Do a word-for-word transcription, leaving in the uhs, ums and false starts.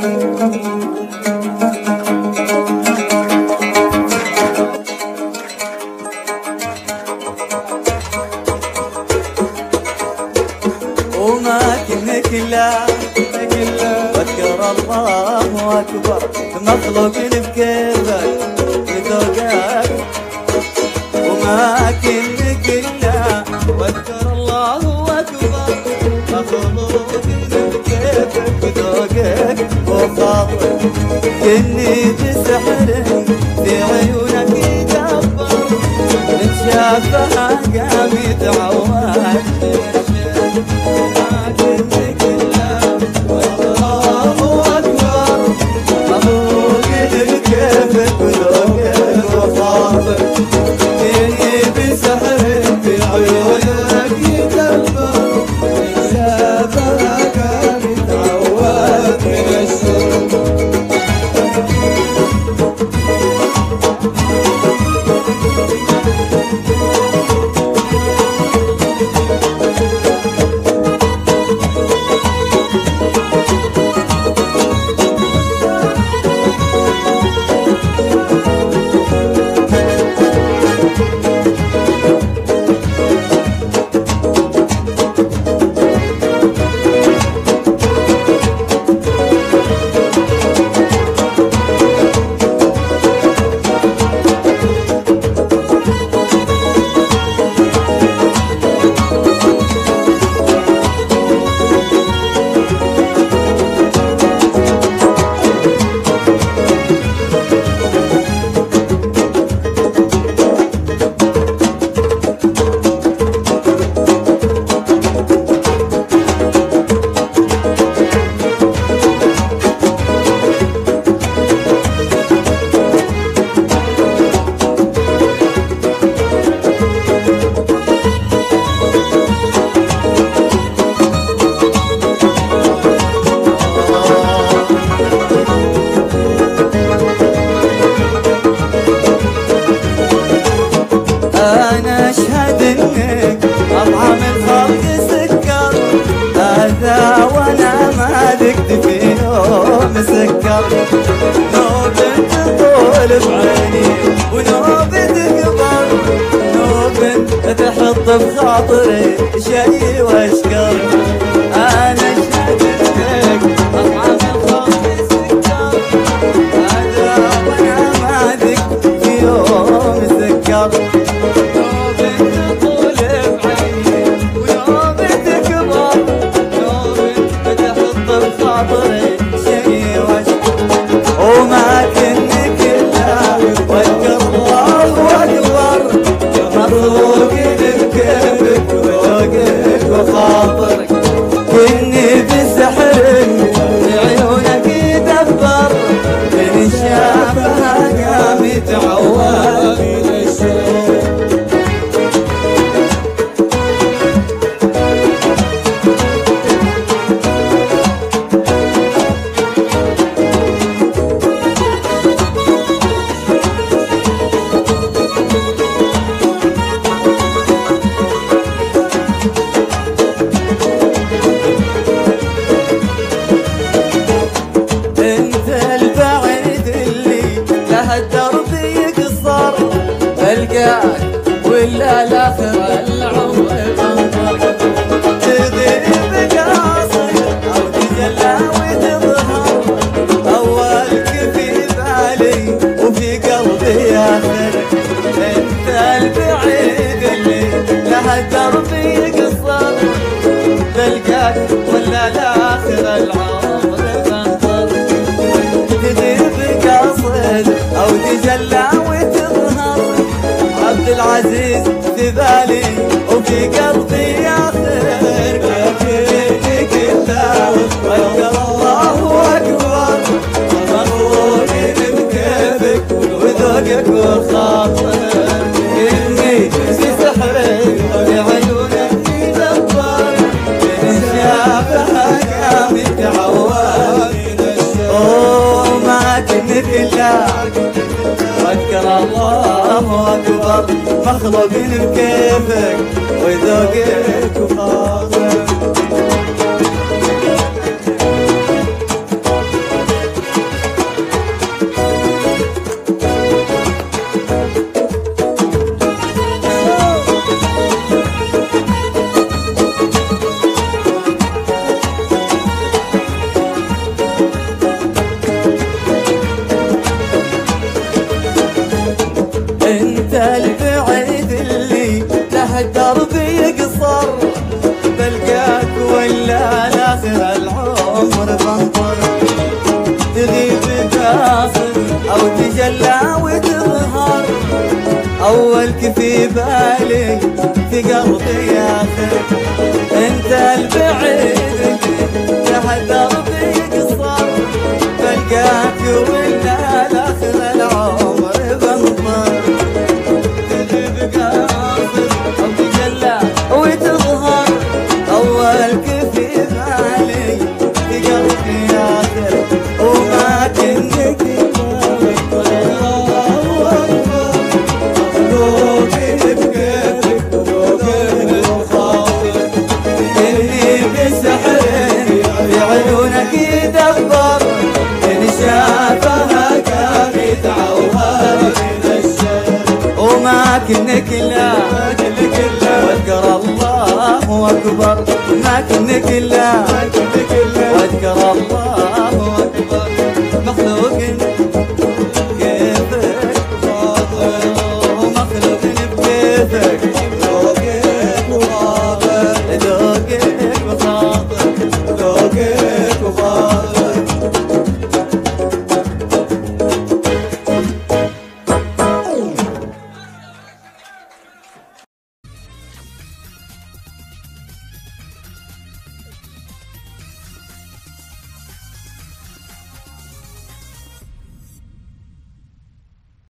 وما كنك لا واذكر الله اكبر مخلوق بكيفك بذوقك. وما كنك لا واذكر الله اكبر مخلوق بكيفك بذوقك وخاطرك. كني بسحر في عيونك يدبر من شافها قام يتعود. أنا أشهد إنك أطعم الخلق سكر، هذا وأنا ما ذقت في يوم سكر. نوبة تطول بعيني ونوبة تكبر، نوبة تحط بخاطري شي وأشكر. أنا أشهد إنك أطعم الخلق سكر، هذا وأنا ما ذقت في يوم سكر. وما كنك إلا واذكر الله أكبر مخلوق بكيفك وذوقك وخاطرك. كني بسحر لعيونك يدبر، من شافها قام يتعود من الشوق. الدرب يقصر بلقاك ولا الاخر العمر منظر. تغيب قاصر او تجلى وتظهر، اولك في بالي وفي قلبي اخر. انت البعيد اللي له الدرب يقصر بلقاك ولا الاخر العمر منظر. تغيب قاصر او تجلى وتظهر، عبد العزيز في بالي وفي قلبي اخر. كيفك الله واذكر الله اكبر مخلوق بكيفك وذوقك وخاطرك. اني بسحرك لعيونك يدبر، من شافها قام يتعود. وما كنت الا واذكر الله اكبر مخلوق بكيفك وذوقك وخاطرك. تجلى وتظهر أولك في بالي في قلبي آخر انت البعيد تهدر بيقصر بلقاك ولا لاخر العمر بنظر تغيب قاصر أو تجلى وتظهر أولك في بالي في قلبي آخر وما كنك عيونك يدبر إن شافها كان يتعوها من الشر وما كنك لا واذكر الله أكبر ما كنك لا